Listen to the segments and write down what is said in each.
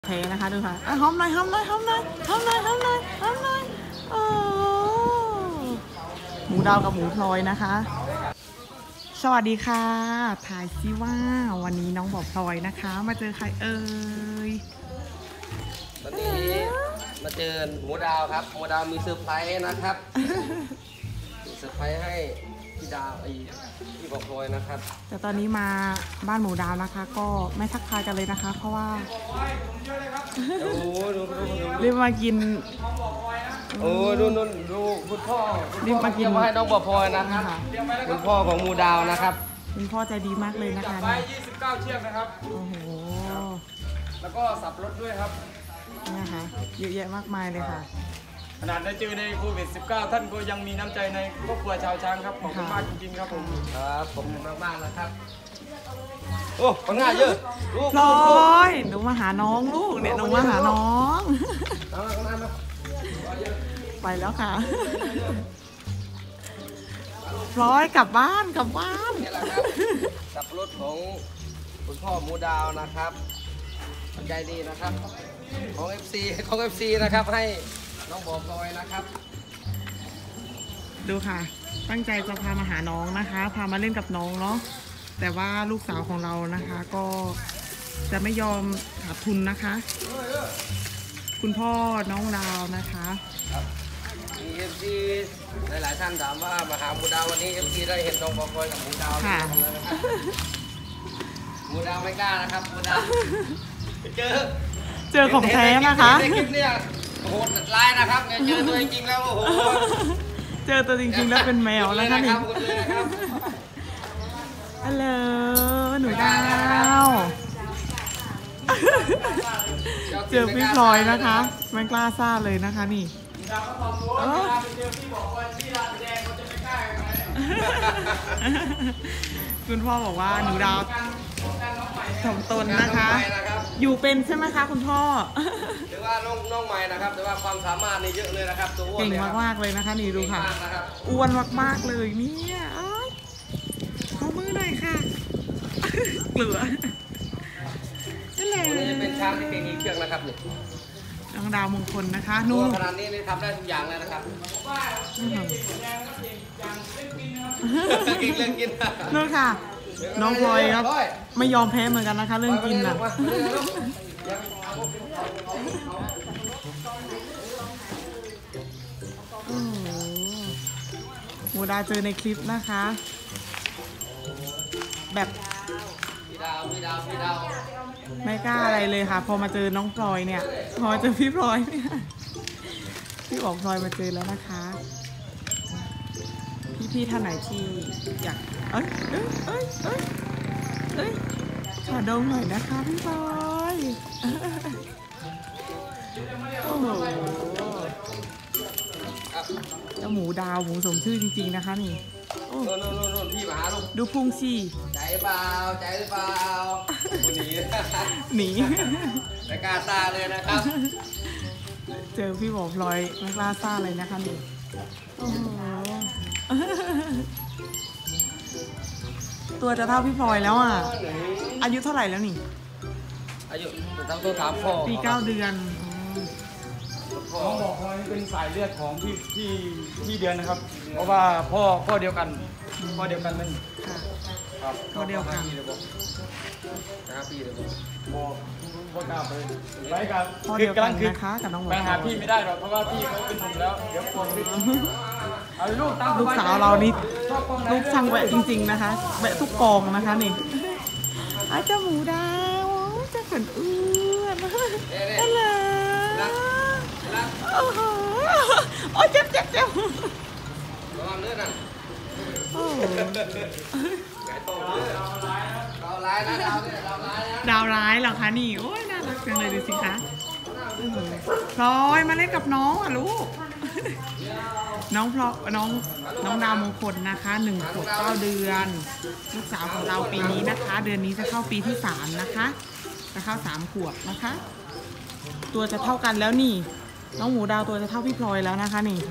โอเคนะคะดูค่ะหอมหน่อยหอมหน่อยหอมหน่อยหอมหน่อยหอมหน่อยหอมหน่อยโอ้หมูดาวกับหมูพลอยนะคะสวัสดีค่ะถ่ายซิว่าวันนี้น้องบอกพลอยนะคะมาเจอใครเอ่ยวันนี้มาเจอหมูดาวครับหมูดาวมีเซอร์ไพรส์นะครับมีเซอร์ไพรส์ให้พี่ดาวพี่บอกพลอยนะครับแต่ตอนนี้มาบ้านหมูดาวนะคะก็ไม่ทักทายกันเลยนะคะเพราะว่ารีบมากินดูคุณพ่อรีบมากินให้น้องบอกพลอยนะครับคุณพ่อของหมูดาวนะครับคุณพ่อใจดีมากเลยนะคะไป29 เชือกนะครับโอ้โหแล้วก็สับรถด้วยครับนี่ค่ะเยอะแยะมากมายเลยค่ะขนาดได้เจอในโควิด 19 ท่านก็ยังมีน้ำใจในครอบครัวชาวช้างครับขอบคุณมากจริงๆครับผมครับผมมากๆนะครับโอ้คนง่ายเยอะลูกพลอยหนูมาหาน้องลูกเนี่ยหนูมาหาน้องไปแล้วค่ะพลอยกลับบ้านนี่แหละครับสับรถของคุณพ่อหมูดาวนะครับใจดีนะครับของ FC นะครับให้น้องบอกพลอยนะครับดูค่ะตั้งใจจะพามาหาน้องนะคะพามาเล่นกับน้องเนาะแต่ว่าลูกสาวของเรานะคะก็จะไม่ยอมขาดทุนนะคะคุณพ่อน้องดาวนะคะมี FC หลายๆท่านถามว่ามาหาหมูดาววันนี้ FC ได้เห็นน้องบอกพลอยกับหมูดาวค่ะหมูดาวไม่กล้านะครับหมูดาวเจอของแท้นะคะในคลิปเนี่ยโหดไลน์นะครับเจอตัวจริงแล้วโอ้โหเจอตัวจริงๆแล้วเป็นแมวแล้วค่ะนี่ฮัลโหลหนูดาวเจอพี่พลอยนะคะไม่กล้าซ่าเลยนะคะนี่คุณพ่อบอกว่าหนูดาวถ่อมตนนะคะอยู่เป็นใช่ไหมคะคุณพ่อหรือว่าน้องใหม่นะครับแต่ว่าความสามารถนี่เยอะเลยนะครับตัวอ้วนเก่งมากๆเลยนะคะนี่ดูค่ะอ้วนมากๆเลยเนี่ยขอมือหน่อยค่ะเกลือนี่แหละนี่จะเป็นช้างที่เก่งอีกเชือกนะครับนี่น้องดาวมงคลนะคะนู่นขนาดนี้ทำได้ทุกอย่างเลยนะครับกินเรื่องกินนู่นค่ะน้องพลอยครับไม่ยอมแพ้เหมือนกันนะคะเรื่องกินน่ะหมูดาเจอในคลิปนะคะแบบพี่ดาวไม่กล้าอะไรเลยค่ะพอมาเจอน้องพลอยเนี่ยพอเจอพี่พลอยเนี่ยพี่บอกพลอยมาเจอแล้วนะคะพี่ท่านไหนที่อยากเอ้ยขอดมหน่อยนะคะพี่พลอยโอ้โหเจ้าหมูดาวหมูสมชื่อจริงๆนะคะนี่โน่นพี่มาหาลูกดูพุงสิใจหรือเปล่าหนีไม่กล้าซ่าเลยนะครับเจอพี่บอกพลอยไม่กล้าซ่าเลยนะคะนี่โอ้โหตัวจะเท่าพี่พลอยแล้วอ่ะอายุเท่าไหร่แล้วนี่อายุตั้งตัวถามพ่อปี9 เดือนน้องบอกว่าเป็นสายเลือดของพี่เดือนนะครับเพราะว่าพ่อเดียวกันนั่นครับพ่อเดียวกัน 5 ปีเลยบอกกล้าไปกับพ่อเดียวกันนะคะกับน้องหมูไปหาพี่ไม่ได้หรอกเพราะว่าพี่เขาเป็นหนุ่มแล้วเดี๋ยวคนเอาลูกสาวเรานี่ลูกช่างแวะจริงๆนะคะแวะทุกกองนะคะนี่อาจจะหมูดาวจะขนเอื้อนอะไรโอ้โหโอ้เจ็บระวังเลือดน่ะโอ้ดาวร้ายเหรอคะนี่โอ้ยน่ารักจังเลยดูสิคะพลอยมาเล่นกับน้องอ่ะลูกน้องดาวมงคลนะคะ1 ขวบ 9 เดือนลูกสาวของเราปีนี้นะคะเดือนนี้จะเข้าปีที่3นะคะจะเข้า3 ขวบนะคะตัวจะเท่ากันแล้วนี่น้องหมูดาวตัวจะเท่าพี่พลอยแล้วนะคะนี่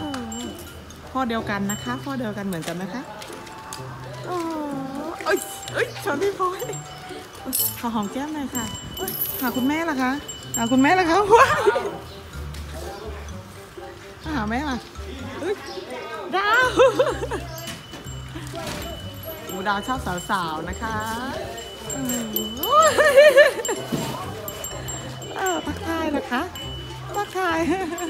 พ่อเดียวกันนะคะพ่อเดียวกันเหมือนกันนะคะโอ้ยอ้ยชนพี่พลอยขอหอมแก้มหน่อยค่ะหาคุณแม่ล่ะคะหาคุณแม่ล่ะคะว้าวหาแม่ล่ะดาวดาวชอบสาวๆนะคะทักทายนะคะทักทาย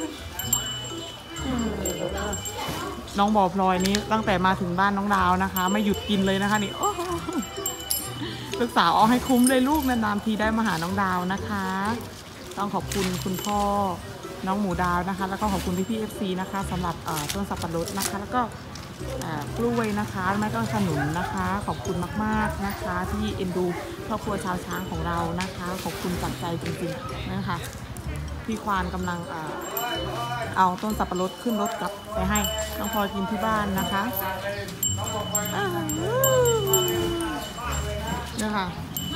น้องบ่อพลอยนี้ตั้งแต่มาถึงบ้านน้องดาวนะคะไม่หยุดกินเลยนะคะนี่ลูกสาวเอาให้คุ้มเลยลูกนานๆทีได้มาหาน้องดาวนะคะต้องขอบคุณคุณพ่อน้องหมูดาวนะคะแล้วก็ขอบคุณพี่ๆ FC นะคะสำหรับต้นสับปะรดนะคะแล้วก็กล้วยนะคะแม่ก็ขนุนนะคะขอบคุณมากๆนะคะที่เอ็นดูครอบครัวชาวช้างของเรานะคะขอบคุณจากใจจริงๆนะคะพี่ควานกำลังเอาต้นสับปะรดขึ้นรถกลับไปให้น้องพลอยกินที่บ้านนะคะเนี่ยค่ะ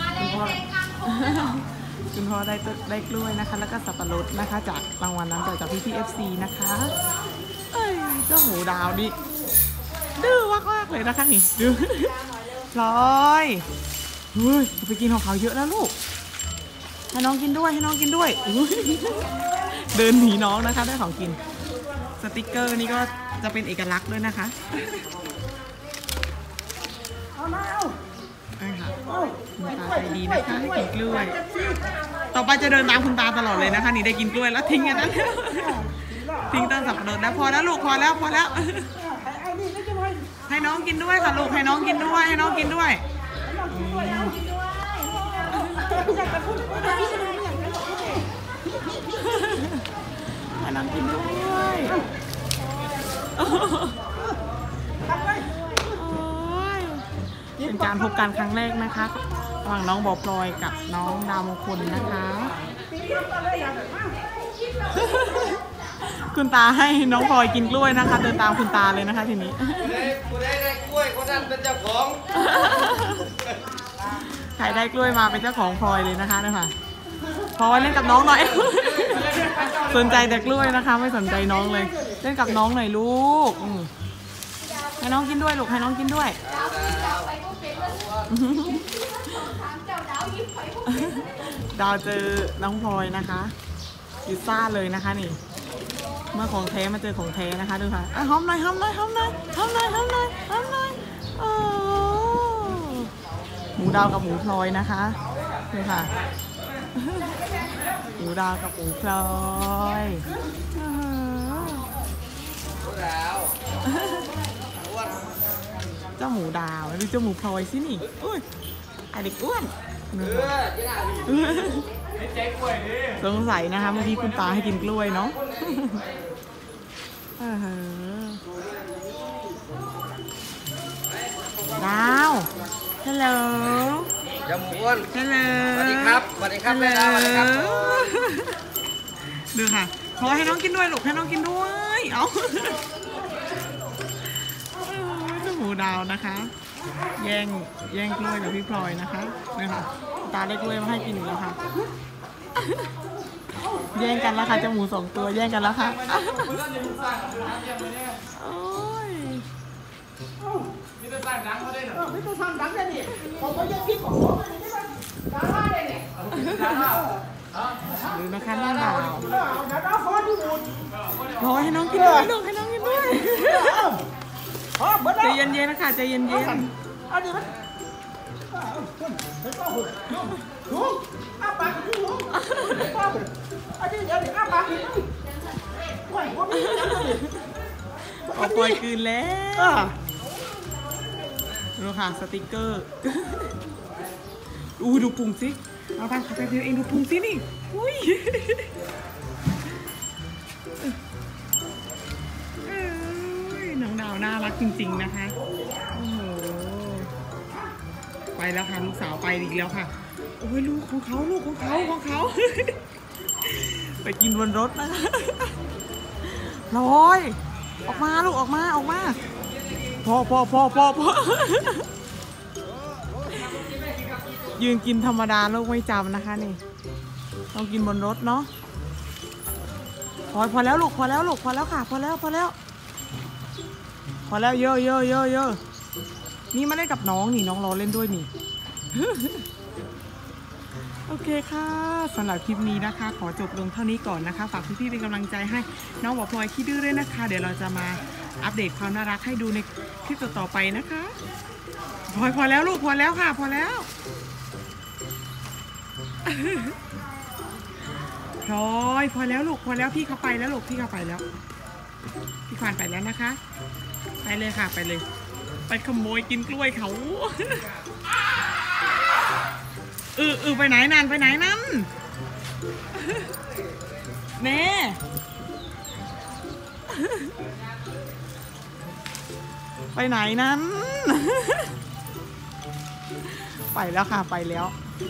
คุณพ่อได้กล้วยนะคะแล้วก็สับปะรดนะคะจากรางวัลนั้นจากพี่ๆ FC นะคะเจ้าหมูดาวดิดื้อมากๆเลยนะคะนี่ดื้อพลอยเฮ้ยไปกินของเขาเยอะแล้วลูกให้น้องกินด้วยให้น้องกินด้วยเดินหนีน้องนะคะได้ของกินสติกเกอร์นี่ก็จะเป็นเอกลักษณ์ด้วยนะคะคุณตาใจดีนะคะให้กินกล้วยต่อไปจะเดินตามคุณตาตลอดเลยนะคะนี่ได้กินกล้วยแล้วทิ้งกันนะทิ้งต้นสับปะรดแล้วพอแล้วลูกพอแล้วให้น้องกินด้วยค่ะลูกให้น้องกินด้วยให้น้องกินด้วยให้น้องกินด้วยเป็นการพบกันครั้งแรกนะคะระหว่างน้องบ่อพลอยกับน้องดาวมงคลนะคะคุณตาให้น้องพลอยกินกล้วยนะคะเดินตามคุณตาเลยนะคะทีนี้ผู้ใดได้กล้วยคนนั้นเป็นเจ้าของใครได้กล้วยมาเป็นเจ้าของพลอยเลยนะคะเนี่ยค่ะพลอยเล่นกับน้องหน่อยสนใจแต่กล้วยนะคะไม่สนใจน้องเลยเล่นกับน้องหน่อยลูกให้น้องกินด้วยลูกให้น้องกินด้วยดาวเจอน้องพลอยนะคะพิซซ่าเลยนะคะนี่เมื่อของแท้มาเจอของแท้นะคะดูค่ะหอมหน่อยหอมหน่อยหอมหน่อยหอมหน่อยหอมหน่อยหอมหน่อยหมูดาวกับหมูพลอยนะคะนี่ค่ะหมูดาวกับหมูพลอยเจ้าหมูดาวดูเจ้าหมูพลอยสินี่อุ้ยไอเด็กอ้วนสงสัยนะคะเมื่อกี้คุณตาให้กินกล้วยเนาะดาวฮัลโหลยำหมูอ้วนฮัลโหลสวัสดีครับสวัสดีครับแม่ดาวสวัสดีครับดูค่ะขอให้น้องกินด้วยลูกให้น้องกินด้วยเอาเจ้าหมูดาวนะคะแย่งกล้วยกับพี่พลอยนะคะนี่ค่ะตาได้กล้วยมาให้กินอีกแล้วค่ะแย่งกันแล้วค่ะเจ้าหมู2 ตัวแย่งกันแล้วค่ะโอ้ยมีตัวสั่งดังเขาได้เหรอมีตัวสั่งดังได้ดิผมก็ยังคิดของผมดาราได้เนี่ยหรือนะคะน้องดาวขอให้น้องกินด้วยลูกให้น้องกินด้วยใจเย็นๆนะคะใจเย็นๆเอาปล่อยคืนแล้วดูค่ะสติกเกอร์ดูพุงสิเอาไปขับไปเดียวเองดูพุงสินี่อุ้ยน้องดาวน่ารักจริงๆนะคะโอ้โหไปแล้วค่ะลูกสาวไปอีกแล้วค่ะโอ้ยลูกของเขาไปกินบนรถนะคะลอยออกมาลูกออกมาพอยืนกินธรรมดาลูกไม่จำนะคะนี่ต้องกินบนรถเนาะพอแล้วลูกพอแล้วค่ะพอแล้วเยอะนี่มาเล่นกับน้องนี่น้องรอเล่นด้วยนี่ โอเคค่ะสำหรับคลิปนี้นะคะ ขอจบลงเท่านี้ก่อนนะคะฝากพี่ๆเป็นกำลังใจให้น้องบอกพลอยขี้ดื้อด้วยนะคะเดี๋ยวเราจะมาอัปเดตความน่ารักให้ดูในคลิปต่อๆไปนะคะพอแล้วลูกพอแล้วค่ะพอแล้ว พลอยพอแล้วลูกพอแล้วพี่เขาไปแล้วลูกพี่เขาไปแล้วพี่ควานไปแล้วนะคะไปเลยค่ะไปเลยไปขโมยกินกล้วยเขา ไปไหนนั่นไปไหนนั่น แม่ไปไหนนั้น ไปแล้วค่ะไปแล้ว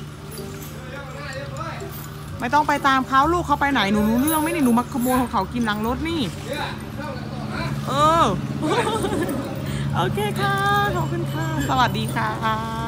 ไม่ต้องไปตามเขาลูกเขาไปไหนหนูรู้เรื่องไหมนี่หนูมาขโมยของเขากินหลังรถนี่โอเคค่ะขอบคุณค่ะสวัสดีค่ะ